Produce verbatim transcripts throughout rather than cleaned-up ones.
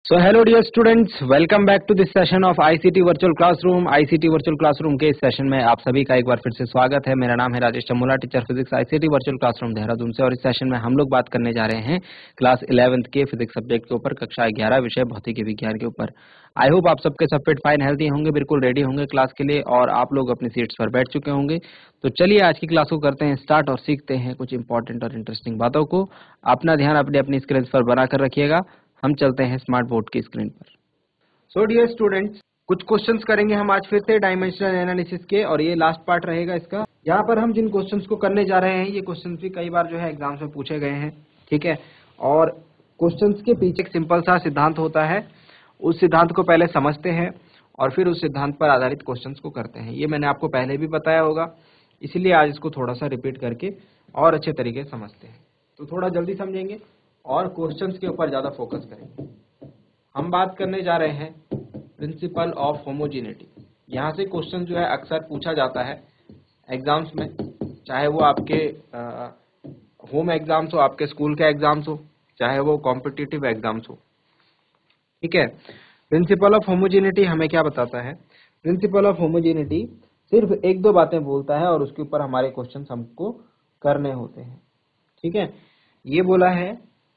So hello dear students, welcome back to this session of ICT virtual classroom. ICT virtual classroom के इस session में आप सभी का एक बार फिर से स्वागत है। मेरा नाम है Rajesh Chamula, teacher physics ICT virtual classroom Dehradun से। और इस सेशन में हम लोग बात करने जा रहे हैं क्लास इलेवेंथ के फिजिक्स सब्जेक्ट के ऊपर, कक्षा ग्यारह विषय भौतिकी विज्ञान के ऊपर। आई होप आप सबके सब फिट फाइन हेल्थी होंगे, बिल्कुल रेडी होंगे क्लास के लिए और आप लोग अपनी सीट्स पर बैठ चुके होंगे। तो चलिए आज की क्लास को करते हैं स्टार्ट और सीखते हैं कुछ इंपॉर्टेंट और इंटरेस्टिंग बातों को। अपना ध्यान अपने अपनी स्क्रीन पर बनाकर रखिएगा। हम चलते हैं स्मार्ट बोर्ड की स्क्रीन पर। सो डियर स्टूडेंट्स, कुछ क्वेश्चंस करेंगे हम आज फिर से डायमेंशनल एनालिसिस के, और ये लास्ट पार्ट रहेगा इसका। यहाँ पर हम जिन क्वेश्चंस को करने जा रहे हैं, ये क्वेश्चंस भी कई बार जो है एग्जाम्स में पूछे गए हैं, ठीक है। और क्वेश्चंस के पीछे एक सिंपल सा सिद्धांत होता है, उस सिद्धांत को पहले समझते हैं और फिर उस सिद्धांत पर आधारित क्वेश्चंस को करते हैं। ये मैंने आपको पहले भी बताया होगा, इसीलिए आज इसको थोड़ा सा रिपीट करके और अच्छे तरीके से समझते हैं। तो थोड़ा जल्दी समझेंगे और क्वेश्चंस के ऊपर ज्यादा फोकस करेंगे। हम बात करने जा रहे हैं प्रिंसिपल ऑफ होमोजेनिटी। यहाँ से क्वेश्चन जो है अक्सर पूछा जाता है एग्जाम्स में, चाहे वो आपके होम एग्जाम्स हो, आपके स्कूल के एग्जाम्स हो, चाहे वो कॉम्पिटिटिव एग्जाम्स हो, ठीक है। प्रिंसिपल ऑफ होमोजेनिटी हमें क्या बताता है? प्रिंसिपल ऑफ होमोजेनिटी सिर्फ एक दो बातें बोलता है और उसके ऊपर हमारे क्वेश्चन हमको करने होते हैं, ठीक है। ये बोला है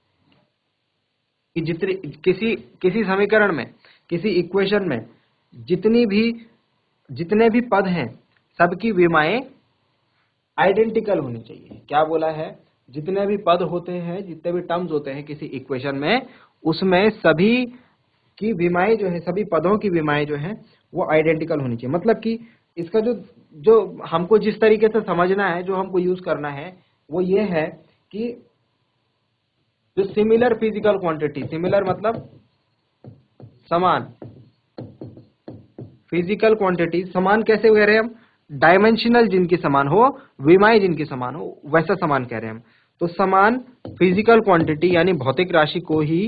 कि जितनी किसी किसी समीकरण में, किसी इक्वेशन में जितनी भी जितने भी पद हैं सबकी विमाएं आइडेंटिकल होनी चाहिए। क्या बोला है? जितने भी पद होते हैं, जितने भी टर्म्स होते हैं किसी इक्वेशन में, उसमें सभी की विमाएं जो है, सभी पदों की विमाएं जो है वो आइडेंटिकल होनी चाहिए। मतलब कि इसका जो जो हमको जिस तरीके से समझना है, जो हमको यूज करना है, वो ये है कि जो सिमिलर फिजिकल क्वांटिटी, सिमिलर मतलब समान, फिजिकल क्वांटिटी समान कैसे कह रहे हैं हम? डायमेंशनल जिनकी समान हो, विमाएं जिनकी समान हो, वैसा समान कह रहे हैं हम। तो समान फिजिकल क्वांटिटी यानी भौतिक राशि को ही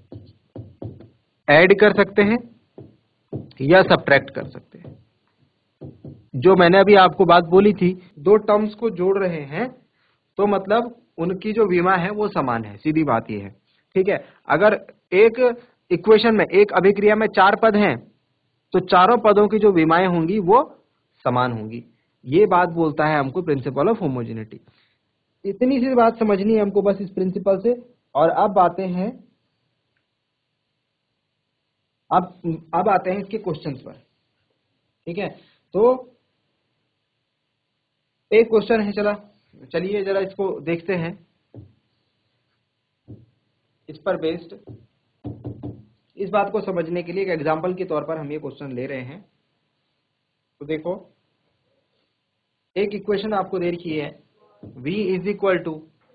ऐड कर सकते हैं या सब्ट्रैक्ट कर सकते हैं। जो मैंने अभी आपको बात बोली थी, दो टर्म्स को जोड़ रहे हैं तो मतलब उनकी जो विमा है वो समान है, सीधी बात ये है, ठीक है। अगर एक इक्वेशन में, एक अभिक्रिया में चार पद हैं तो चारों पदों की जो विमाएं होंगी वो समान होंगी। ये बात बोलता है हमको प्रिंसिपल ऑफ होमोजेनिटी। इतनी सी बात समझनी है हमको बस इस प्रिंसिपल से। और अब आते हैं अब अब आते हैं इसके क्वेश्चंस पर, ठीक है। तो एक क्वेश्चन है, चला चलिए जरा इसको देखते हैं। इस पर बेस्ड, इस बात को समझने के लिए एक एग्जांपल के तौर पर हम ये क्वेश्चन ले रहे हैं। तो देखो, एक इक्वेशन आपको दे रखी है, v is equal to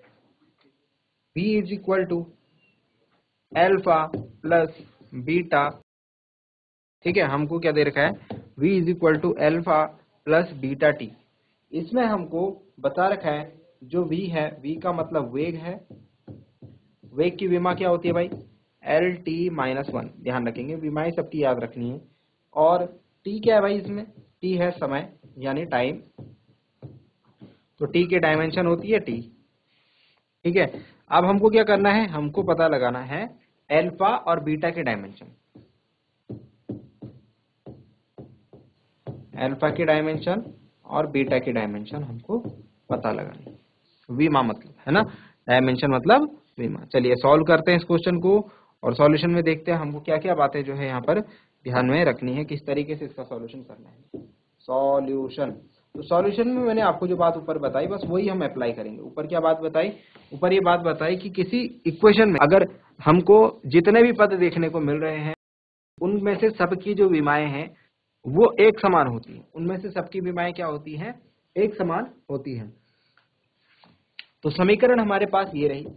v is equal to alpha plus beta, ठीक है। हमको क्या दे रखा है? v is equal to alpha plus beta T. इसमें हमको बता रखा है जो v है, v का मतलब वेग है। वेग की विमा क्या होती है भाई? L T minus one. ध्यान रखेंगे, विमाएं सबकी याद रखनी है। और t क्या है भाई? इसमें t है समय यानी टाइम, तो t की डायमेंशन होती है t, ठीक है। अब हमको क्या करना है? हमको पता लगाना है एल्फा और बीटा के डायमेंशन। एल्फा की डायमेंशन और बीटा की डायमेंशन हमको पता लगानी है। विमा मतलब, है ना, डायमेंशन मतलब विमा। चलिए सॉल्व करते हैं इस क्वेश्चन को और सॉल्यूशन में देखते हैं हमको क्या क्या बातें जो है यहाँ पर ध्यान में रखनी है, किस तरीके से इसका सॉल्यूशन करना है। सॉल्यूशन, तो सॉल्यूशन में मैंने आपको जो बात ऊपर बताई बस वही हम अप्लाई करेंगे। ऊपर क्या बात बताई? ऊपर ये बात बताई कि किसी इक्वेशन में अगर हमको जितने भी पद देखने को मिल रहे हैं उनमें से सबकी जो विमाएं हैं वो एक समान होती है। उनमें से सबकी विमाएं क्या होती हैं? एक समान होती हैं। तो समीकरण हमारे पास ये रही,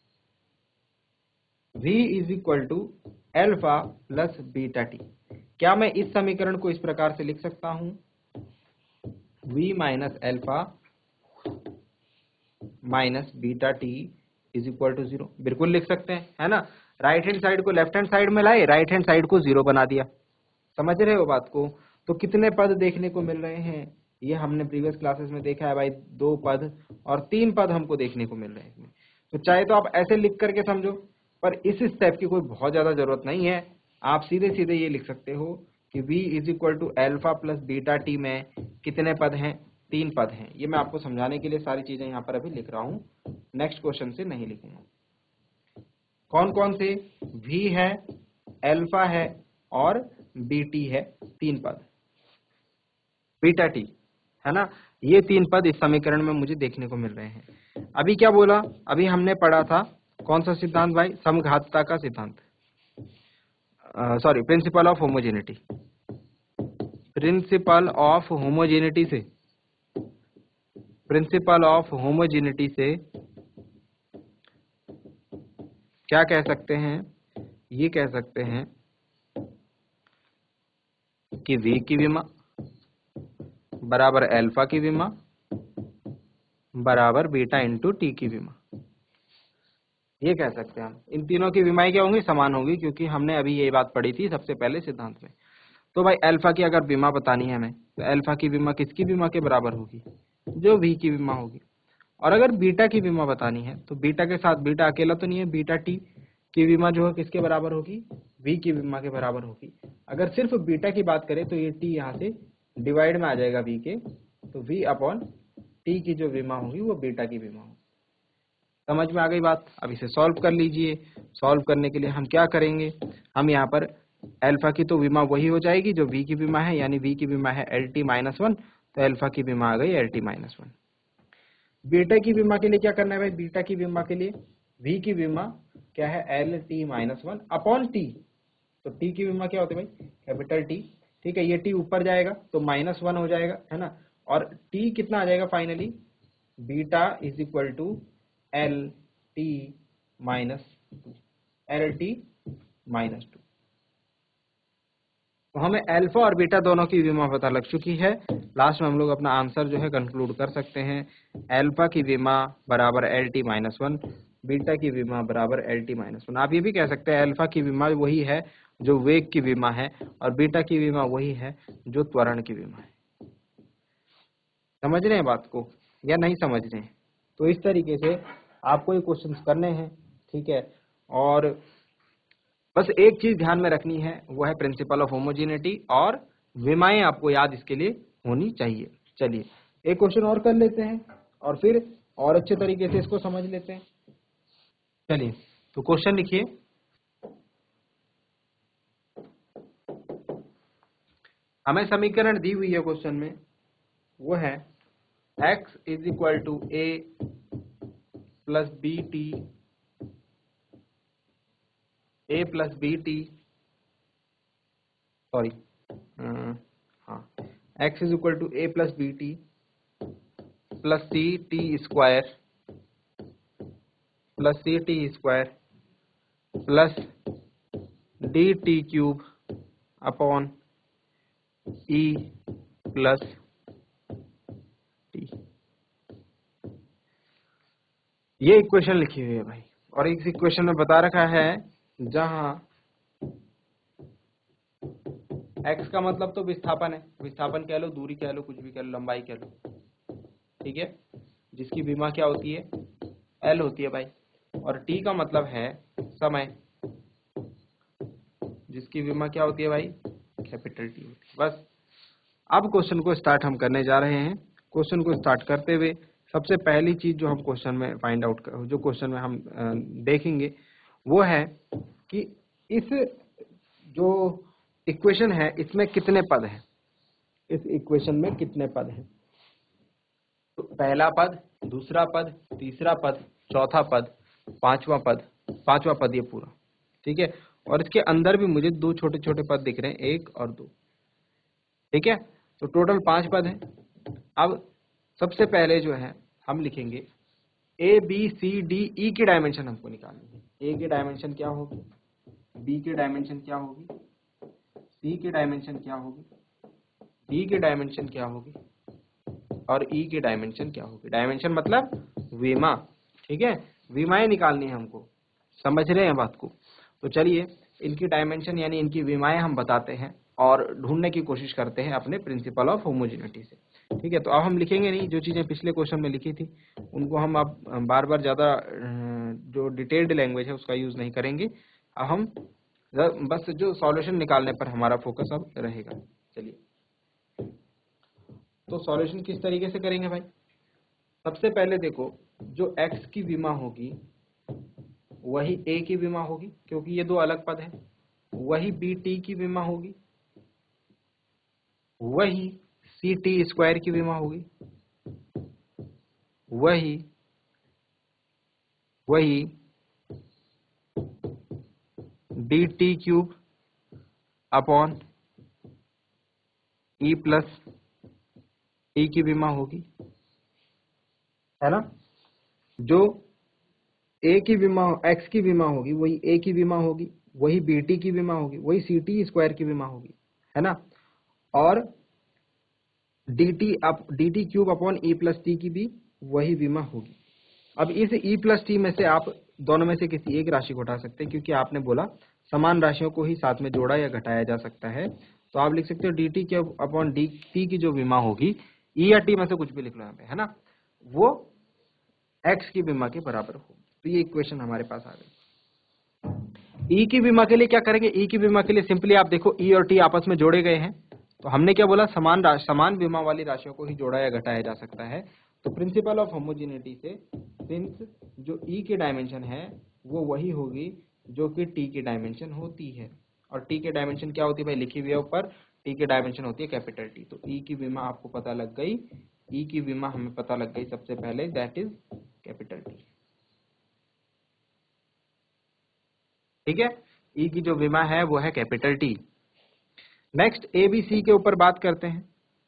v is equal to alpha plus beta T. क्या मैं इस समीकरण को इस प्रकार से लिख सकता हूं? v minus alpha minus beta T is equal to zero. बिल्कुल लिख सकते हैं, है ना। राइट हैंड साइड को लेफ्ट हैंड साइड में लाए, राइट हैंड साइड को जीरो बना दिया। समझ रहे हो बात को? तो कितने पद देखने को मिल रहे हैं? ये हमने प्रीवियस क्लासेस में देखा है भाई, दो पद और तीन पद हमको देखने को मिल रहे हैं इसमें। तो चाहे तो आप ऐसे लिख करके समझो, पर इस स्टेप की कोई बहुत ज्यादा जरूरत नहीं है। आप सीधे सीधे ये लिख सकते हो कि v is equal to alpha plus beta T में कितने पद हैं, तीन पद हैं। ये मैं आपको समझाने के लिए सारी चीजें यहाँ पर अभी लिख रहा हूँ, नेक्स्ट क्वेश्चन से नहीं लिखूंगा। कौन कौन से, v है, एल्फा है और बीटी है, तीन पद, बीटा टी है ना। ये तीन पद इस समीकरण में मुझे देखने को मिल रहे हैं। अभी क्या बोला, अभी हमने पढ़ा था कौन सा सिद्धांत भाई, समघातता का सिद्धांत, sorry principle of homogeneity. Principle of homogeneity से प्रिंसिपल ऑफ होमोजेनिटी से क्या कह सकते हैं, ये कह सकते हैं कि v की विमा बराबर अल्फा की विमा बराबर बीटा इंटू टी की विमा, ये कह सकते हैं हम। इन तीनों की विमाएं क्या होंगी, समान होंगी, क्योंकि हमने अभी ये बात पढ़ी थी सबसे पहले सिद्धांत में। तो भाई अल्फा की अगर विमा बतानी है हमें, तो अल्फा की विमा किसकी विमा के बराबर होगी, जो v की विमा होगी। और अगर बीटा की विमा बतानी है तो बीटा के साथ, बीटा अकेला तो नहीं है, बीटा टी की विमा जो है किसके बराबर होगी, v की विमा के बराबर होगी। अगर सिर्फ बीटा की बात करें तो ये t यहाँ से डिवाइड में आ जाएगा v के, तो v अपॉन टी की जो विमा होगी वो बीटा की विमा होगी। समझ में आ गई बात। अब इसे सॉल्व कर लीजिए। सॉल्व करने के लिए हम क्या करेंगे, हम यहाँ पर अल्फा की तो विमा वही हो जाएगी जो v की विमा है, यानी v की विमा है एल टी माइनस वन, तो अल्फा की विमा आ गई L T minus one. Beta की विमा के लिए क्या करना है भाई, बीटा की विमा के लिए v की विमा क्या है, L T minus one upon T. तो t की विमा क्या होती है भाई, कैपिटल T, ठीक है। ये t ऊपर जाएगा तो माइनस वन हो जाएगा, है ना। और t कितना आ जाएगा finally, beta is equal to L T minus two, L T minus two. तो हमें अल्फा और बीटा दोनों की विमा पता लग चुकी है। लास्ट में हम लोग अपना आंसर जो है कंक्लूड कर सकते हैं। अल्फा की विमा बराबर L T minus one, beta की विमा बराबर एल टी माइनस वन। आप ये भी कह सकते हैं अल्फा की विमा वही है जो वेग की विमा है, और बीटा की विमा वही है जो त्वरण की विमा है। समझ रहे हैं बात को या नहीं समझ रहे हैं। तो इस तरीके से आपको ये क्वेश्चन करने हैं, ठीक है। और बस एक चीज ध्यान में रखनी है, वो है प्रिंसिपल ऑफ होमोजेनिटी, और विमाएं आपको याद इसके लिए होनी चाहिए। चलिए एक क्वेश्चन और कर लेते हैं और फिर और अच्छे तरीके से इसको समझ लेते हैं। चलिए तो क्वेश्चन लिखिए, हमें समीकरण दी हुई है क्वेश्चन में, वो है x is equal to A plus B T, A plus B T, sorry हाँ, x is equal to A plus B T plus C T square plus C T square plus D T cube upon E plus T. ये equation लिखी हुई है भाई, और इस equation में बता रखा है जहां x का मतलब तो विस्थापन है, विस्थापन कह लो, दूरी कह लो, कुछ भी कह लो, लंबाई कह लो, ठीक है, जिसकी विमा क्या होती है, L होती है भाई। और t का मतलब है समय, जिसकी विमा क्या होती है भाई, कैपिटल T होती है। बस अब क्वेश्चन को स्टार्ट हम करने जा रहे हैं। क्वेश्चन को स्टार्ट करते हुए सबसे पहली चीज जो हम क्वेश्चन में फाइंड आउट कर, जो क्वेश्चन में हम देखेंगे वो है कि इस जो इक्वेशन है इसमें कितने पद हैं, इस इक्वेशन में कितने पद हैं। तो पहला पद, दूसरा पद, तीसरा पद, चौथा पद, पांचवा पद, पांचवा पद ये पूरा, ठीक है। और इसके अंदर भी मुझे दो छोटे छोटे पद दिख रहे हैं, एक और दो, ठीक है। तो टोटल पांच पद हैं। अब सबसे पहले जो है हम लिखेंगे ए बी सी डी ई की डायमेंशन हमको निकालनी है। ए की डायमेंशन क्या होगी, बी की डायमेंशन क्या होगी, सी की डायमेंशन क्या होगी, डी की डायमेंशन क्या होगी, और ई की डायमेंशन क्या होगी। डायमेंशन मतलब विमा, ठीक है, विमाएं निकालनी है हमको। समझ रहे हैं बात को। तो चलिए इनकी डायमेंशन यानी इनकी विमाएं हम बताते हैं और ढूंढने की कोशिश करते हैं अपने प्रिंसिपल ऑफ होमोजेनिटी से। ठीक है, तो अब हम लिखेंगे नहीं, जो चीज़ें पिछले क्वेश्चन में लिखी थी उनको हम अब बार बार ज़्यादा जो डिटेल्ड लैंग्वेज है उसका यूज़ नहीं करेंगे। अब हम बस जो सॉल्यूशन निकालने पर हमारा फोकस अब रहेगा। चलिए, तो सॉल्यूशन किस तरीके से करेंगे भाई? सबसे पहले देखो, जो x की विमा होगी वही a की विमा होगी, क्योंकि ये दो अलग पद है। वही b t की विमा होगी, वही सी टी स्क्वायर की विमा होगी, वही वही D T cube upon E plus T की विमा होगी, है ना। जो a की विमा x की विमा होगी वही a की विमा होगी, वही बी टी की विमा होगी, वही सी टी स्क्वायर की विमा होगी, है ना। और D T up D T cube upon E plus T की भी वही विमा होगी। अब इस ई प्लस टी में से आप दोनों में से किसी एक राशि को उठा सकते हैं, क्योंकि आपने बोला समान राशियों को ही साथ में जोड़ा या घटाया जा सकता है। तो आप लिख सकते हो D T cube upon D T की जो विमा होगी, ई या टी में से कुछ भी लिख लो यहाँ पे, है ना, वो एक्स की विमा के बराबर होगी। तो ये इक्वेशन हमारे पास आ गई। ई की विमा के लिए क्या करेंगे? ई की विमा के लिए सिंपली आप देखो ई और टी आपस में जोड़े गए हैं, तो हमने क्या बोला, समान समान विमा वाली राशियों को ही जोड़ा या घटाया जा सकता है। तो प्रिंसिपल ऑफ होमोजेनिटी से सिंस जो ई की डायमेंशन है वो वही होगी जो कि टी की डायमेंशन होती है। और टी की डायमेंशन क्या होती है भाई? लिखी हुई है ऊपर, टी की डायमेंशन होती है कैपिटल टी। तो ई की विमा आपको पता लग गई, ई की विमा हमें पता लग गई सबसे पहले, दैट इज कैपिटल टी। ठीक है, ई की जो विमा है वो है capital T. Next A B C के ऊपर बात करते हैं।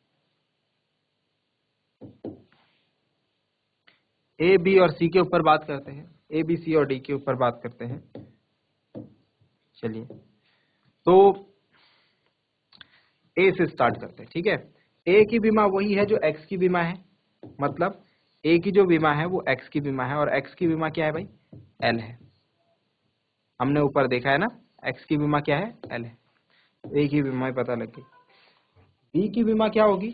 ए बी और सी के ऊपर बात करते हैं, ए बी सी और डी के ऊपर बात करते हैं। चलिए, तो ए से स्टार्ट करते हैं। ठीक है, ए की बीमा वही है जो एक्स की बीमा है, मतलब ए की जो बीमा है वो एक्स की बीमा है, और एक्स की बीमा क्या है भाई? एल है। हमने ऊपर देखा है ना, एक्स की बीमा क्या है? एल है। ए की बीमा पता लग गई। बी की बीमा क्या होगी?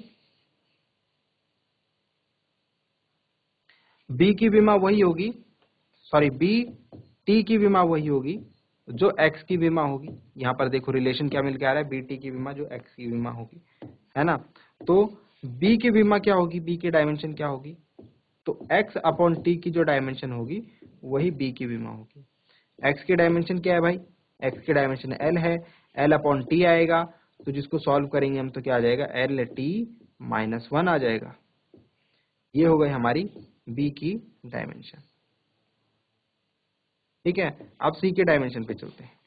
बी की बीमा वही होगी, सॉरी बी टी की बीमा वही होगी जो एक्स की बीमा होगी। यहाँ पर देखो रिलेशन क्या मिल के आ रहा है, बी टी की बीमा जो एक्स की बीमा होगी, है ना। तो बी की बीमा क्या होगी? बी की डायमेंशन क्या होगी? तो एक्स अपॉन टी की जो डायमेंशन होगी वही बी की बीमा होगी। एक्स की डायमेंशन क्या है भाई? एक्स की डायमेंशन एल है, एल अपॉन टी आएगा, तो जिसको सॉल्व करेंगे हम तो क्या आ जाएगा? एल टी माइनस वन आ जाएगा। ये हो गई हमारी बी की डायमेंशन। ठीक है, अब सी के डायमेंशन पे चलते हैं।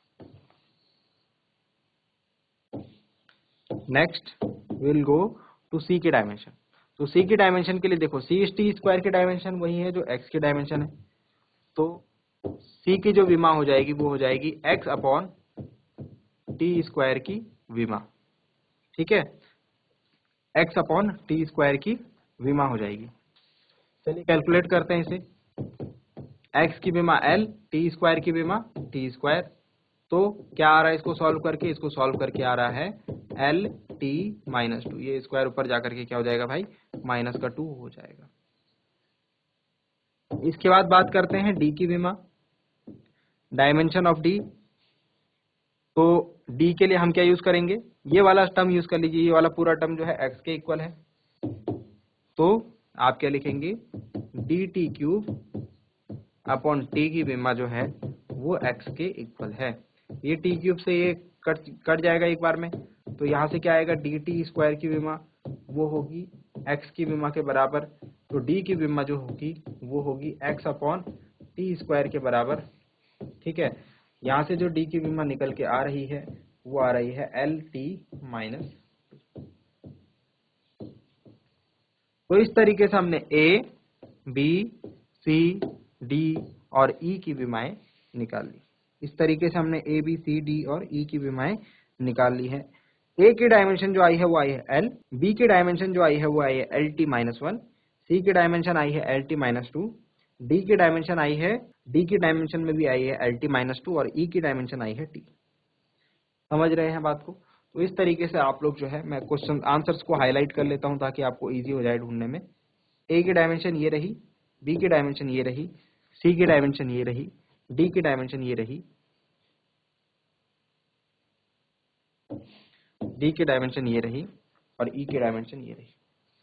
Next will go to C की डायमेंशन। तो सी की डायमेंशन के लिए देखो, सी इज टी स्क्वायर की डायमेंशन वही है जो एक्स की डायमेंशन है। तो सी की जो विमा हो जाएगी वो हो जाएगी एक्स अपॉन टी स्क्वायर की विमा। ठीक है, एक्स अपॉन टी स्क्वायर की विमा हो जाएगी। चलिए कैलकुलेट करते हैं इसे। एक्स की विमा एल, टी स्क्वायर की विमा टी स्क्वायर। तो क्या आ रहा है इसको सॉल्व करके? इसको सॉल्व करके आ रहा है एल टी माइनस टू। ये स्क्वायर ऊपर जाकर के क्या हो जाएगा भाई? माइनस का टू हो जाएगा। इसके बाद बात करते हैं डी की विमा, डायमेंशन ऑफ डी। तो डी के लिए हम क्या यूज करेंगे? ये वाला टर्म यूज कर लीजिए, ये वाला पूरा टर्म जो है एक्स के इक्वल है। तो आप क्या लिखेंगे? D T cube upon T की विमा जो है वो एक्स के इक्वल है। ये टी क्यूब से ये कट कट जाएगा एक बार में, तो यहाँ से क्या आएगा? डी टी स्क्वायर की विमा वो होगी एक्स की विमा के बराबर। तो डी की विमा जो होगी वो होगी एक्स अपॉन टी स्क्वायर के बराबर। ठीक है, यहाँ से जो डी की विमा निकल के आ रही है वो आ रही है एल टी माइनस। तो इस तरीके से हमने ए, बी, सी, डी और ई की विमाएं निकाल ली। इस तरीके से हमने ए, बी, सी, डी और ई की विमाएं निकाल ली है। ए की डायमेंशन जो आई है वो आई है एल, बी की डायमेंशन जो आई है वो आई है L T minus one, C की डायमेंशन आई है L T minus two, D की डायमेंशन आई है, डी की डायमेंशन में भी आई है एल टी माइनस टू, और ई की डायमेंशन आई है टी। समझ रहे हैं बात को? तो इस तरीके से आप लोग जो है, मैं क्वेश्चन आंसर्स को हाईलाइट कर लेता हूं ताकि आपको इजी हो जाए ढूंढने में। ए की डायमेंशन ये रही, बी की डायमेंशन ये रही, सी की डायमेंशन ये रही, डी की डायमेंशन ये रही, डी की डायमेंशन ये रही और ई की डायमेंशन ये रही।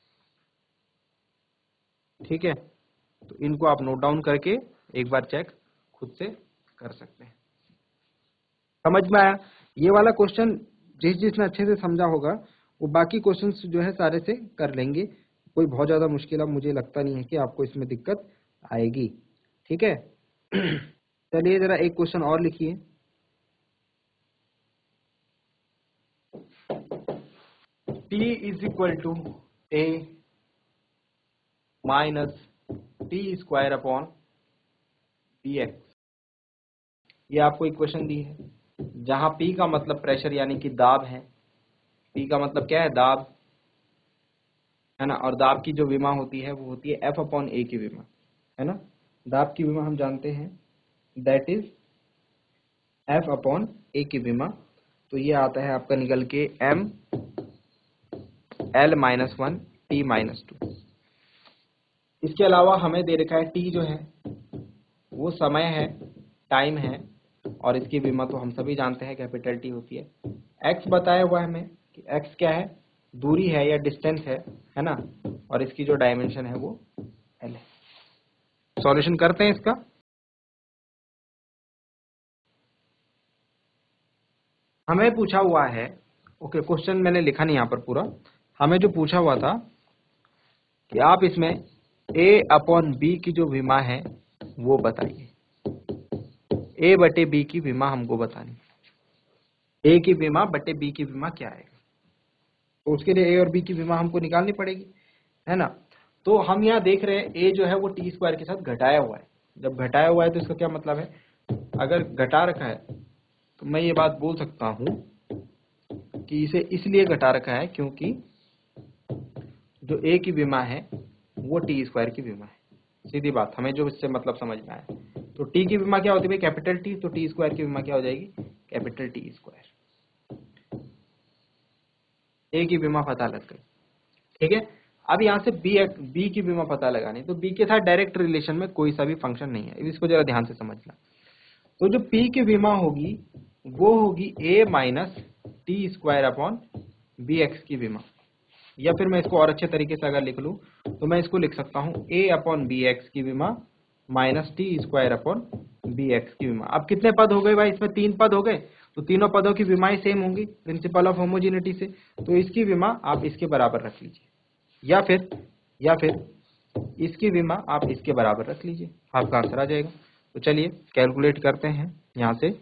ठीक है, तो इनको आप नोट डाउन करके एक बार चेक खुद से कर सकते हैं। समझ में आया? ये वाला क्वेश्चन जिस जिसने अच्छे से समझा होगा वो बाकी क्वेश्चंस जो है सारे से कर लेंगे। कोई बहुत ज्यादा मुश्किल अब मुझे लगता नहीं है कि आपको इसमें दिक्कत आएगी। ठीक है, चलिए जरा एक क्वेश्चन और लिखिए। T is equal to A minus T square upon B X, ये आपको इक्वेशन दी है जहां P का मतलब प्रेशर यानी कि दाब है। P का मतलब क्या है? दाब है ना, और दाब की जो विमा होती है वो होती है F अपॉन ए की विमा, है ना। दाब की विमा हम जानते हैं that is F upon A की विमा। तो ये आता है आपका निकल के M L minus one T minus two. इसके अलावा हमें दे रखा है T जो है वो समय है, टाइम है, और इसकी विमा तो हम सभी जानते हैं कैपिटल टी होती है। X बताया हुआ है हमें कि X क्या है? दूरी है या डिस्टेंस है, है ना, और इसकी जो डायमेंशन है वो L है। सॉल्यूशन करते हैं इसका। हमें पूछा हुआ है, ओके क्वेश्चन मैंने लिखा नहीं यहाँ पर पूरा, हमें जो पूछा हुआ था कि आप इसमें A अपॉन बी की जो विमा है वो बताइए। A बटे बी की विमा हमको बतानी, A की विमा बटे बी की विमा क्या आएगा, तो उसके लिए A और B की विमा हमको निकालनी पड़ेगी, है ना। तो हम यहाँ देख रहे हैं A जो है वो टी स्क्वायर के साथ घटाया हुआ है। जब घटाया हुआ है तो इसका क्या मतलब है? अगर घटा रखा है तो मैं ये बात बोल सकता हूं कि इसे इसलिए घटा रखा है क्योंकि जो A की विमा है वो टी स्क्वायर की विमा है। सीधी बात, हमें जो इससे मतलब समझ में आया। तो T की विमा क्या होती है? कैपिटल T, तो टी स्क्वायर की विमा क्या हो जाएगी? Capital T square. A की विमा पता लग गई, ठीक है। अब यहाँ से B B की विमा पता लगानी, तो B के साथ डायरेक्ट रिलेशन में कोई सा भी फंक्शन नहीं है, इसको जरा ध्यान से समझना। तो जो P की विमा होगी वो होगी A minus T square upon B X की विमा, या फिर मैं इसको और अच्छे तरीके से अगर लिख लूं तो मैं इसको लिख सकता हूं A अपॉन बी एक्स की विमा minus T square upon B X की विमा। अब कितने पद हो गए भाई? इसमें तीन पद हो गए, तो तीनों पदों की विमाएं सेम होंगी प्रिंसिपल ऑफ होमोजेनिटी से, तो इसकी विमा आप इसके बराबर रख लीजिए, या फिर या फिर इसकी विमा आप इसके बराबर रख लीजिए, आपका आंसर आ जाएगा। तो चलिए कैलकुलेट करते हैं यहां से।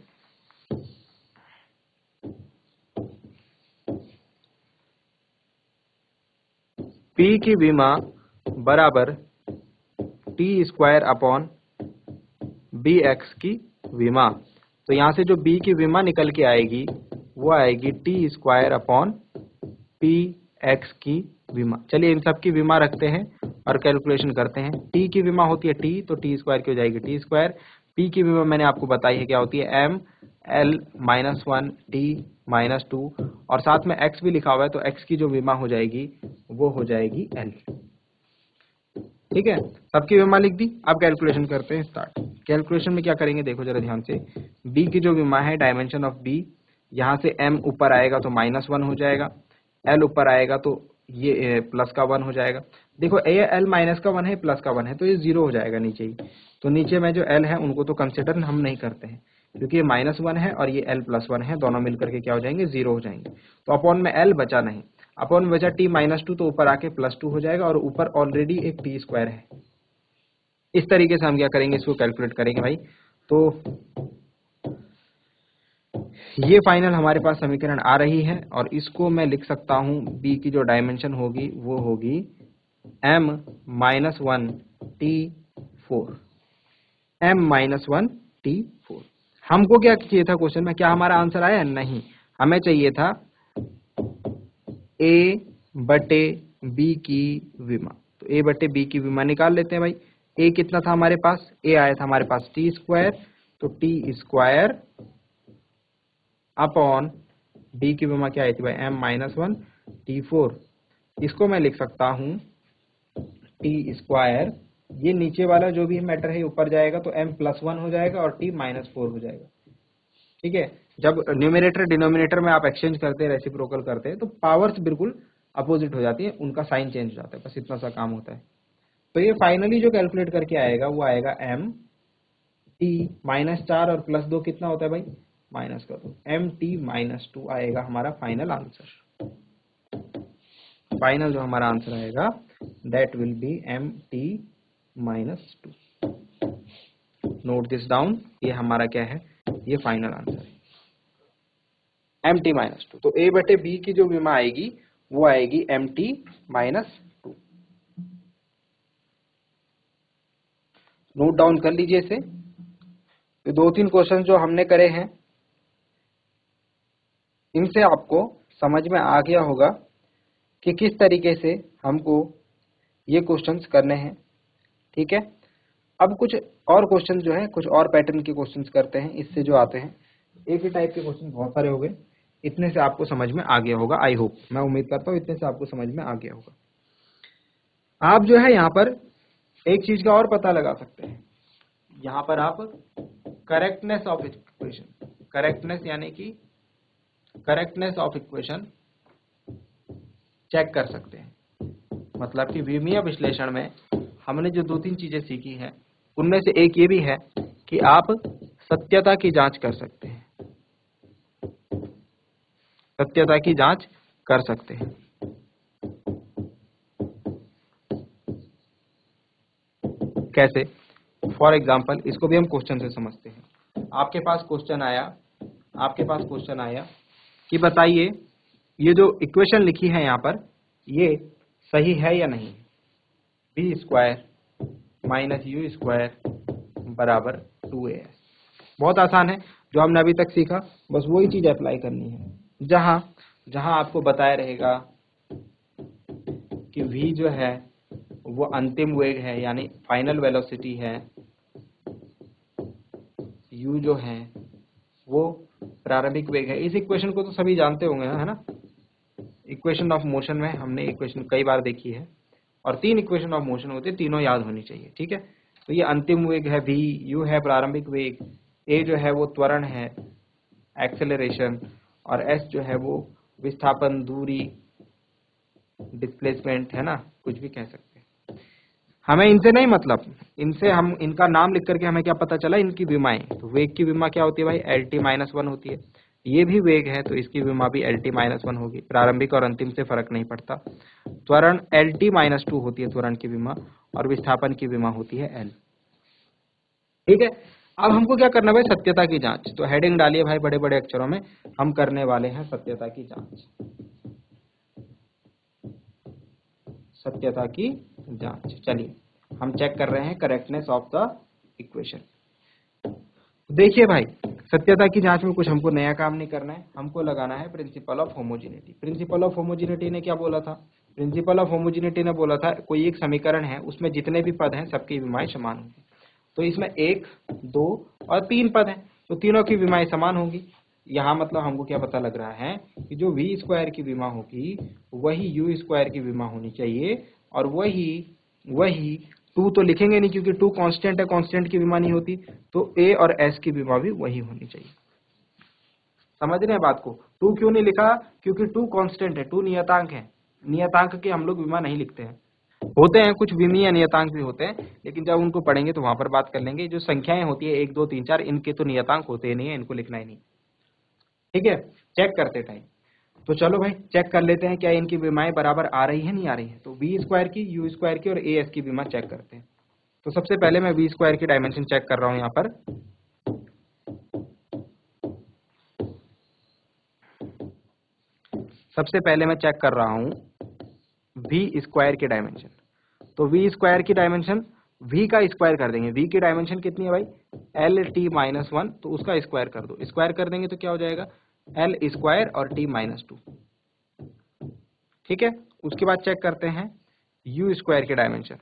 P की विमा बराबर T square upon B X की विमा, तो यहां से जो B की विमा निकल के आएगी वो आएगी T square upon P X की विमा। चलिए इन सब की विमा रखते हैं और कैलकुलेशन करते हैं। T की विमा होती है T, तो टी स्क्वायर की हो जाएगी टी स्क्वायर। P की विमा मैंने आपको बताई है क्या होती है? M L minus one T minus two, और साथ में X भी लिखा हुआ है, तो X की जो विमा हो जाएगी वो हो जाएगी L। ठीक है, सबकी विमा लिख दी। अब कैलकुलेशन करते हैं स्टार्ट। कैलकुलेशन में क्या करेंगे देखो जरा ध्यान से। B की जो विमा है डायमेंशन ऑफ B, यहाँ से M ऊपर आएगा तो माइनस वन हो जाएगा, L ऊपर आएगा तो ये प्लस का वन हो जाएगा। देखो ए एल माइनस का वन है, प्लस का वन है, तो ये जीरो हो जाएगा नीचे ही। तो नीचे में जो L है उनको तो कंसिडर हम नहीं करते हैं क्योंकि ये माइनस वन है और ये L प्लस वन है, दोनों मिलकर के क्या हो जाएंगे? जीरो हो जाएंगे। तो अपॉन में L बचा नहीं, अपॉन में बचा टी माइनस टू, तो ऊपर आके प्लस टू हो जाएगा और ऊपर ऑलरेडी एक टी स्क्वायर है। इस तरीके से हम क्या करेंगे? इसको कैलकुलेट करेंगे भाई। तो ये फाइनल हमारे पास समीकरण आ रही है और इसको मैं लिख सकता हूं B की जो डायमेंशन होगी वो होगी M minus one T four, M minus one T four. हमको क्या चाहिए था क्वेश्चन में? क्या हमारा आंसर आया? नहीं, हमें चाहिए था A बटे B की विमा। तो A बटे B की विमा निकाल लेते हैं भाई। A कितना था हमारे पास? A आया था हमारे पास टी स्क्वायर, तो टी स्क्वायर अपॉन डी की विमा क्या आई थी भाई, M minus one T four. इसको मैं लिख सकता हूँ टी स्क्वायर, ये नीचे वाला जो भी मैटर है ऊपर जाएगा तो m प्लस वन हो जाएगा और t माइनस फोर हो जाएगा। ठीक है, जब न्यूमिनेटर डिनोमिनेटर में आप एक्सचेंज करते हैं, रेसिप्रोकल करते हैं, तो पावर्स बिल्कुल अपोजिट हो जाती है, उनका साइन चेंज हो जाता है, बस इतना सा काम होता है। तो ये फाइनली जो कैलकुलेट करके आएगा वो आएगा m t माइनस चार और प्लस दो कितना होता है भाई, माइनस कर दो, एम टी माइनस टू आएगा हमारा फाइनल आंसर। फाइनल जो हमारा आंसर आएगा that will be M T minus two. Note this down, ये हमारा क्या है, ये फाइनल आंसर है एम टी माइनस टू। तो ए बटे बी की जो विमा आएगी वो आएगी M T minus two. Note down कर लीजिए इसे। ये दो तीन क्वेश्चन जो हमने करे हैं इनसे आपको समझ में आ गया होगा कि किस तरीके से हमको ये क्वेश्चंस करने हैं। ठीक है, अब कुछ और क्वेश्चन जो है, कुछ और पैटर्न के क्वेश्चंस करते हैं, इससे जो आते हैं। एक ही टाइप के क्वेश्चन बहुत सारे हो गए, इतने से आपको समझ में आ गया होगा, आई होप, मैं उम्मीद करता हूँ इतने से आपको समझ में आ गया होगा। आप जो है यहाँ पर एक चीज का और पता लगा सकते हैं, यहाँ पर आप करेक्टनेस ऑफ इक्वेशन, करेक्टनेस यानी कि करेक्टनेस ऑफ इक्वेशन चेक कर सकते हैं। मतलब कि विमीय विश्लेषण में हमने जो दो तीन चीजें सीखी हैं उनमें से एक ये भी है कि आप सत्यता की जांच कर सकते हैं, सत्यता की जांच कर सकते हैं। कैसे? फॉर एग्जाम्पल, इसको भी हम क्वेश्चन से समझते हैं। आपके पास क्वेश्चन आया, आपके पास क्वेश्चन आया कि बताइए ये जो इक्वेशन लिखी है यहाँ पर ये सही है या नहीं। B square minus U square बराबर टू ए एस। बहुत आसान है, जो हमने अभी तक सीखा बस वही चीज अप्लाई करनी है। जहां जहां आपको बताया रहेगा कि v जो है वो अंतिम वेग है यानी फाइनल वेलोसिटी है, u जो है वो प्रारंभिक वेग है। इस इक्वेशन को तो सभी जानते होंगे, है ना। इक्वेशन ऑफ मोशन में हमने इक्वेशन कई बार देखी है और तीन इक्वेशन ऑफ मोशन होते हैं, तीनों याद होनी चाहिए। ठीक है, तो ये अंतिम वेग है v, u है प्रारंभिक वेग, a जो है वो त्वरण है एक्सेलरेशन, और s जो है वो विस्थापन, दूरी, डिस्प्लेसमेंट, है ना, कुछ भी कह सकते हैं। हमें इनसे नहीं मतलब, इनसे हम इनका नाम लिख करके हमें क्या पता चला, इनकी विमाएं। तो वेग की विमा क्या होती है भाई, एल टी माइनस वन होती है। ये भी वेग है तो इसकी विमा भी एल टी माइनस वन होगी, प्रारंभिक और अंतिम से फर्क नहीं पड़ता। त्वरण एल टी माइनस टू होती है त्वरण की विमा, और विस्थापन की विमा होती है एल। ठीक है, अब हमको क्या करना भाई, सत्यता की जांच। तो हेडिंग डालिए भाई बड़े बड़े अक्षरों में, हम करने वाले हैं सत्यता की जांच। सत्यता की जांच, चलिए हम चेक कर रहे हैं करेक्टनेस ऑफ द इक्वेशन। देखिए भाई, सत्यता की जांच में कुछ हमको नया काम नहीं करना है, हमको लगाना है principle of homogeneity. Principle of homogeneity ने क्या बोला था, प्रिंसिपल ऑफ होमोजेनिटी ने बोला था कोई एक समीकरण है उसमें जितने भी पद हैं सबकी विमाएं समान होंगी। तो इसमें एक, दो और तीन पद हैं, तो तीनों की विमाएं समान होंगी। यहाँ मतलब हमको क्या पता लग रहा है कि जो वी स्क्वायर की विमा होगी वही यू स्क्वायर की विमा होनी चाहिए, और वही वही टू तो लिखेंगे नहीं क्योंकि टू कांस्टेंट है, कांस्टेंट की विमा नहीं होती, तो ए और एस की विमा भी वही होनी चाहिए। समझ रहे हैं बात को। टू क्यों नहीं लिखा, क्योंकि टू कांस्टेंट है, टू नियतांक है, नियतांक के हम लोग विमा नहीं लिखते हैं। होते हैं कुछ विमीय नियतांक भी होते हैं, लेकिन जब उनको पढ़ेंगे तो वहां पर बात कर लेंगे। जो संख्याएं होती है एक, दो, तीन, चार, इनके तो नियतांक होते नहीं है, इनको लिखना ही नहीं। ठीक है, चेक करते टाइम तो चलो भाई चेक कर लेते हैं क्या इनकी विमाएं बराबर आ रही है नहीं आ रही है। तो बी स्क्वायर की, यू स्क्वायर की और ए एस की विमा चेक करते हैं। तो सबसे पहले मैं बी स्क्वायर की डायमेंशन चेक कर रहा हूं यहाँ पर। सबसे पहले मैं चेक कर रहा हूं वी स्क्वायर की डायमेंशन। तो वी स्क्वायर की डायमेंशन v का स्क्वायर कर देंगे। v की डायमेंशन कितनी है भाई, एल टी माइनस वन, तो उसका स्क्वायर कर दो। स्क्वायर कर देंगे तो क्या हो जाएगा, एल स्क्वायर और टी माइनस टू। ठीक है, उसके बाद चेक करते हैं u स्क्वायर की डायमेंशन।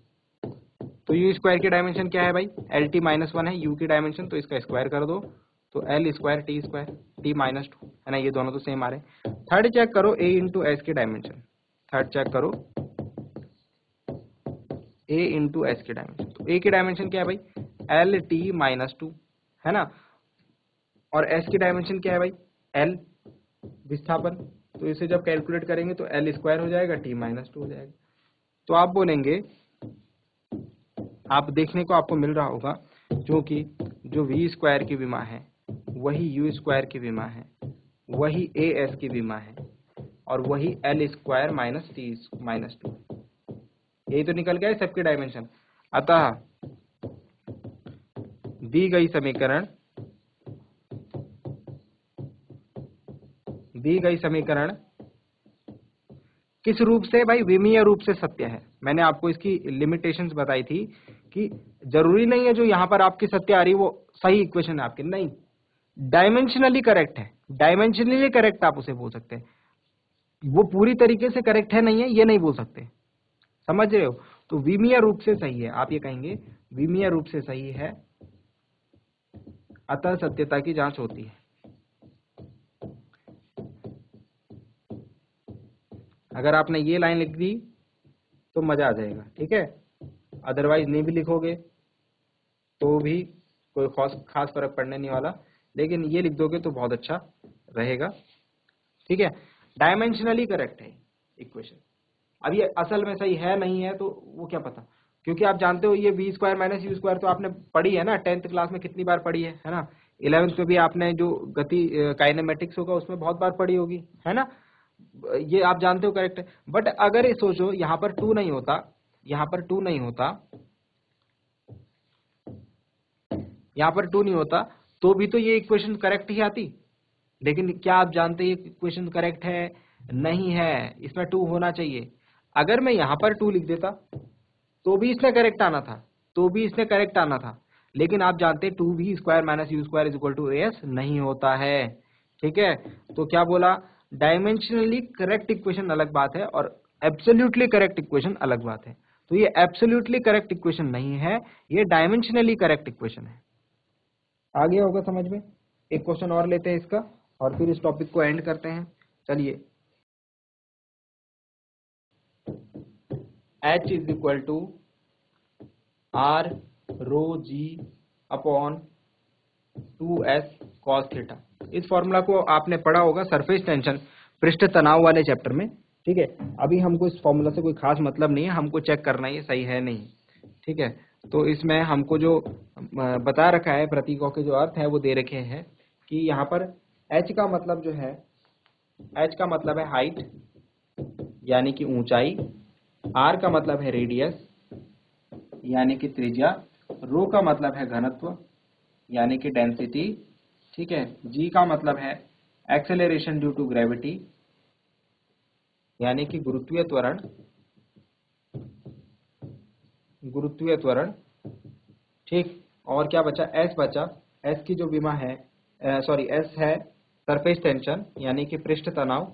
तो u स्क्वायर की डायमेंशन क्या है भाई, एल टी माइनस वन है u की डायमेंशन, तो इसका स्क्वायर कर दो। तो L square T square T minus two, है ना, ये दोनों तो सेम आ रहे हैं। थर्ड चेक करो ए इंटू एस की डायमेंशन, थर्ड चेक करो ए इंटू एस की डायमेंशन। तो ए की डायमेंशन क्या है भाई, एल टी माइनस टू, है ना, और एस की डायमेंशन क्या है भाई, एल विस्थापन। तो इसे जब कैलकुलेट करेंगे तो एल स्क्वायर हो जाएगा, टी माइनस टू हो जाएगा। तो आप बोलेंगे, आप देखने को आपको मिल रहा होगा क्योंकि जो वी स्क्वायर की विमा है वही यू स्क्वायर की विमा है, वही ए एस की विमा है, और वही L square minus T minus two, यही तो निकल गया है सबके डायमेंशन। अतः दी गई समीकरण दी गई समीकरण किस रूप से भाई, विमीय रूप से सत्य है। मैंने आपको इसकी लिमिटेशंस बताई थी कि जरूरी नहीं है जो यहां पर आपकी सत्य आ रही वो सही इक्वेशन है आपकी, नहीं, डायमेंशनली करेक्ट है, डायमेंशनली करेक्ट आप उसे बोल सकते हैं, वो पूरी तरीके से करेक्ट है नहीं है ये नहीं बोल सकते, समझ रहे हो। तो विमीय रूप से सही है, आप ये कहेंगे विमीय रूप से सही है, अतः सत्यता की जांच होती है। अगर आपने ये लाइन लिख दी तो मजा आ जाएगा, ठीक है, अदरवाइज नहीं भी लिखोगे तो भी कोई खास खास फर्क पड़ने नहीं वाला, लेकिन ये लिख दोगे तो बहुत अच्छा रहेगा, ठीक है। डायमेंशनली करेक्ट है इक्वेशन। अब ये असल में सही है नहीं है तो वो क्या पता, क्योंकि आप जानते हो ये V square minus U square तो आपने पढ़ी है ना, टेंथ क्लास में कितनी बार पढ़ी है है ना, इलेवेंथ में भी आपने जो गति काइनेमेटिक्स होगा उसमें बहुत बार पढ़ी होगी, है ना, ये आप जानते हो करेक्ट है। बट अगर ये सोचो यहाँ पर टू नहीं होता, यहाँ पर टू नहीं होता, यहाँ पर टू नहीं होता तो भी तो ये इक्वेशन करेक्ट ही आती, लेकिन क्या आप जानते ये इक्वेशन करेक्ट है, नहीं है, इसमें टू होना चाहिए। अगर मैं यहाँ पर टू लिख देता तो भी इसने करेक्ट आना था, तो भी इसने करेक्ट आना था, लेकिन आप जानते to V square minus U square is equal to S नहीं होता है, ठीक है। तो क्या बोला, डायमेंशनली करेक्ट इक्वेशन अलग बात है और एब्सोल्युटली करेक्ट इक्वेशन अलग बात है। तो ये एब्सोल्युटली करेक्ट इक्वेशन नहीं है, ये डायमेंशनली करेक्ट इक्वेशन है। आ गया होगा समझ में। एक क्वेश्चन और लेते हैं इसका और फिर इस टॉपिक को एंड करते हैं। चलिए, H is equal to R rho G upon two S cos theta. इस फॉर्मूला को आपने पढ़ा होगा सरफेस टेंशन पृष्ठ तनाव वाले चैप्टर में, ठीक है। अभी हमको इस फॉर्मूला से कोई खास मतलब नहीं है, हमको चेक करना है सही है नहीं, ठीक है। तो इसमें हमको जो बता रखा है प्रतीकों के जो अर्थ है वो दे रखे हैं कि यहाँ पर H का मतलब जो है, H का मतलब है हाइट यानी कि ऊंचाई, R का मतलब है रेडियस यानी कि त्रिज्या, रो का मतलब है घनत्व यानी कि डेंसिटी, ठीक है, G का मतलब है एक्सेलरेशन ड्यू टू ग्रेविटी यानी कि गुरुत्वीय त्वरण, गुरुत्वीय त्वरण, ठीक। और क्या बचा, S बचा, S की जो विमा है, सॉरी S है सरफेस टेंशन यानी कि पृष्ठ तनाव,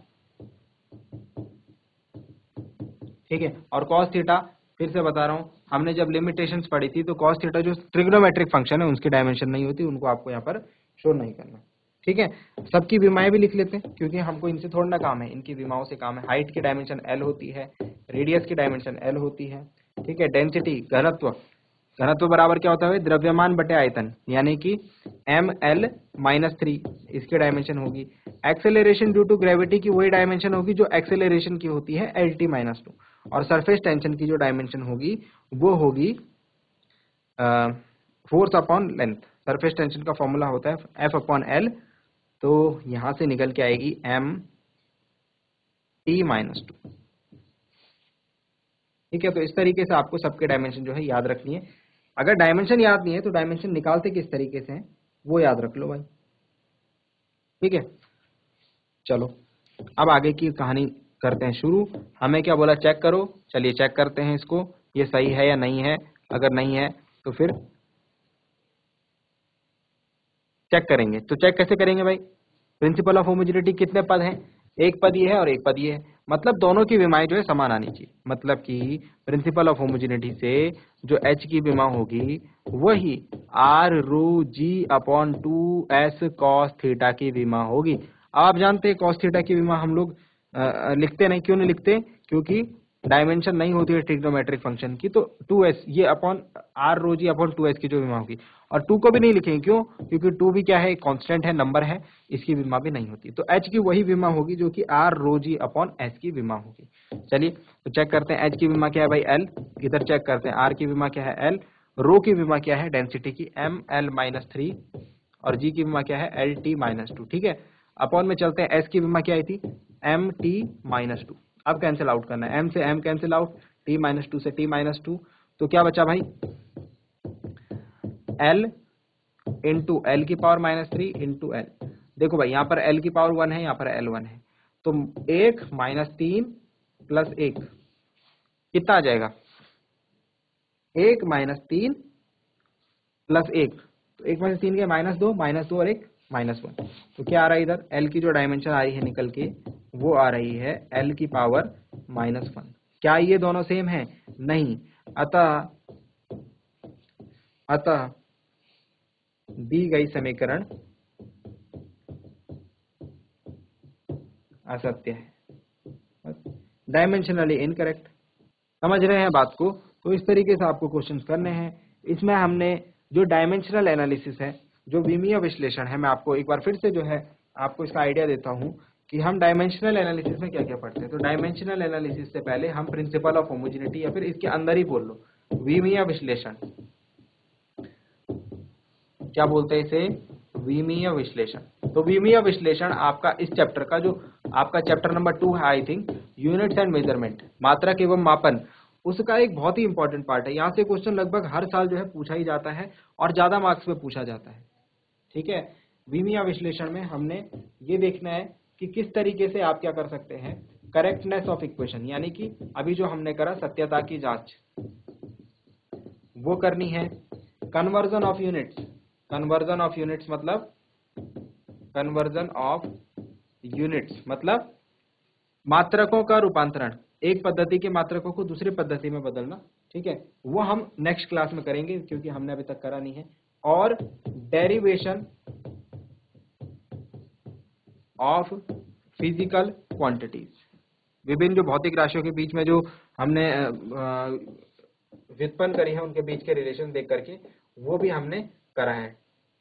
ठीक है। और कॉस थीटा फिर से बता रहा हूं, हमने जब लिमिटेशंस पढ़ी थी तो कॉस थीटा जो ट्रिग्नोमेट्रिक फंक्शन है उसकी डायमेंशन नहीं होती, उनको आपको यहाँ पर शो नहीं करना, ठीक है। सबकी विमाएं भी लिख लेते हैं क्योंकि हमको इनसे थोड़ा ना काम है, इनकी विमाओं से काम है। हाइट की डायमेंशन एल होती है, रेडियस की डायमेंशन एल होती है, ठीक है। डेंसिटी घनत्व, घनत्व बराबर क्या होता है, द्रव्यमान बटे आयतन यानी कि एम एल माइनस थ्री, इसकी डायमेंशन होगी। एक्सेलरेशन ड्यू टू ग्रेविटी की वही डायमेंशन होगी जो एक्सेलरेशन की होती है एल टी माइनस टू, और सरफेस टेंशन की जो डायमेंशन होगी वो होगी force upon length. Surface tension का फॉर्मूला होता है एफ अपॉन एल, तो यहां से निकल के आएगी एम टी माइनस टू, ठीक है। तो इस तरीके से आपको सबके डायमेंशन जो है याद रखनी है। अगर डायमेंशन याद नहीं है तो डायमेंशन निकालते किस तरीके से हैं वो याद रख लो भाई, ठीक है। चलो अब आगे की कहानी करते हैं शुरू। हमें क्या बोला, चेक करो, चलिए चेक करते हैं इसको, ये सही है या नहीं है। अगर नहीं है तो फिर चेक करेंगे। तो चेक कैसे करेंगे भाई, प्रिंसिपल ऑफ होमोजेनिटी कितने पद हैं, एक पद ये है और एक पद ये है, मतलब दोनों की विमाएं जो है समान आनी चाहिए। मतलब कि प्रिंसिपल ऑफ होमोजेनिटी से जो H की विमा होगी वही R rho G upon two S cos theta की विमा होगी। आप जानते हैं कॉस थीटा की विमा हम लोग लिखते नहीं, क्यों नहीं लिखते? क्योंकि डायमेंशन नहीं होती है ट्रिग्नोमेट्रिक फंक्शन की, तो टू एस ये upon R rho G upon two S की जो विमा होगी, और टू को भी नहीं लिखेंगे, क्यों? क्योंकि टू भी क्या है, कांस्टेंट है, नंबर है, इसकी विमा भी नहीं होती। तो एच की वही विमा होगी जो कि R rho G upon S की विमा होगी। चलिए तो चेक करते हैं, एच की विमा क्या है भाई एल, इधर चेक करते हैं आर की विमा क्या है एल, रो की विमा क्या है डेंसिटी की एम एल माइनस थ्री, और जी की विमा क्या है एल टी माइनस टू। ठीक है, अपॉन में चलते हैं, एस की विमा क्या आई थी एम टी माइनस टू। अब कैंसिल आउट करना है, एम से M cancel out, T minus two से टी माइनस टू, तो क्या बचा भाई एल इंटू एल की power minus three into L. देखो भाई यहाँ पर एल की पावर वन है, यहाँ पर एल वन है, तो एक माइनस तीन प्लस एक कितना आ जाएगा, एक माइनस तीन प्लस एक, तो एक माइनस तीन के माइनस दो, माइनस दो और एक माइनस वन, तो क्या आ रहा है इधर एल की जो डायमेंशन आ रही है निकल के, वो आ रही है एल की पावर माइनस वन। क्या ये दोनों सेम है? नहीं, अतः अतः दी गई समीकरण असत्य है, डायमेंशनली इनकरेक्ट। समझ रहे हैं बात को? तो इस तरीके से आपको क्वेश्चंस करने हैं। इसमें हमने जो डायमेंशनल एनालिसिस है, जो विमीय विश्लेषण है, मैं आपको एक बार फिर से जो है आपको इसका आइडिया देता हूं कि हम डायमेंशनल एनालिसिस में क्या क्या पढ़ते हैं। तो डायमेंशनल एनालिसिस से पहले हम प्रिंसिपल ऑफ होमोजेनिटी, या फिर इसके अंदर ही बोल लो विमीय विश्लेषण, क्या बोलते हैं इसे, विमीय विश्लेषण। तो विमीय विश्लेषण आपका इस चैप्टर का, जो आपका चैप्टर नंबर टू है I think, units and measurement, मात्रक एवं मापन, उसका एक बहुत ही इंपॉर्टेंट पार्ट है। यहाँ से क्वेश्चन लगभग हर साल जो है पूछा ही जाता है और ज्यादा मार्क्स में पूछा जाता है। ठीक है, विमीय विश्लेषण में हमने ये देखना है कि किस तरीके से आप क्या कर सकते हैं, करेक्टनेस ऑफ इक्वेशन, यानी कि अभी जो हमने करा सत्यता की जांच, वो करनी है। Conversion of units, conversion of units मतलब कन्वर्जन ऑफ यूनिट्स मतलब मात्रकों का रूपांतरण, एक पद्धति के मात्रकों को दूसरी पद्धति में बदलना। ठीक है, वो हम नेक्स्ट क्लास में करेंगे क्योंकि हमने अभी तक करा नहीं है। और डेरिवेशन ऑफ फिजिकल क्वांटिटीज, विभिन्न जो भौतिक राशियों के बीच में जो हमने व्युत्पन्न करी है उनके बीच के रिलेशन देख करके वो भी हमने करा है।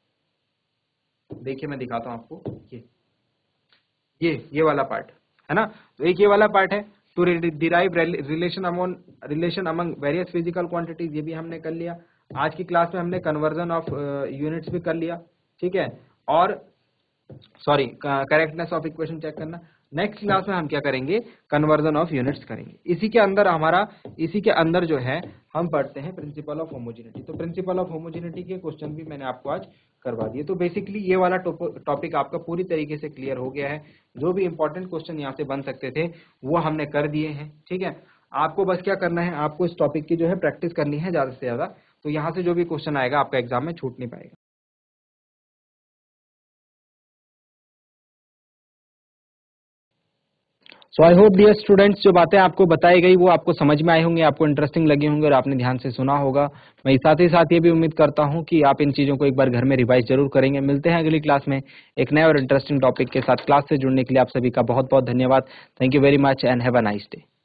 देखिए मैं दिखाता हूं आपको, ये ये ये वाला पार्ट है ना, तो एक ये वाला पार्ट है to derive relation among relation among various physical quantities, ये भी हमने कर लिया। आज की क्लास में हमने कन्वर्जन ऑफ यूनिट्स भी कर लिया। ठीक है, और sorry correctness of equation check करना। नेक्स्ट क्लास में हम क्या करेंगे, कन्वर्जन ऑफ यूनिट्स करेंगे। इसी के अंदर हमारा इसी के अंदर जो है हम पढ़ते हैं प्रिंसिपल ऑफ होमोजेनिटी। तो प्रिंसिपल ऑफ होमोजेनिटी के क्वेश्चन भी मैंने आपको आज करवा दिए। तो बेसिकली ये वाला टॉपिक आपका पूरी तरीके से क्लियर हो गया है। जो भी इंपॉर्टेंट क्वेश्चन यहाँ से बन सकते थे वो हमने कर दिए हैं। ठीक है, आपको बस क्या करना है, आपको इस टॉपिक की जो है प्रैक्टिस करनी है ज्यादा से ज्यादा। तो यहाँ से जो भी क्वेश्चन आएगा आपका एग्जाम में छूट नहीं पाएगा। So I hope dear students, जो बातें आपको बताई गई वो आपको समझ में आई होंगी, आपको इंटरेस्टिंग लगी होंगी और आपने ध्यान से सुना होगा। मैं साथ ही साथ ये भी उम्मीद करता हूं कि आप इन चीज़ों को एक बार घर में रिवाइज जरूर करेंगे। मिलते हैं अगली क्लास में एक नए और इंटरेस्टिंग टॉपिक के साथ। क्लास से जुड़ने के लिए आप सभी का बहुत बहुत धन्यवाद। Thank you very much and have a nice day.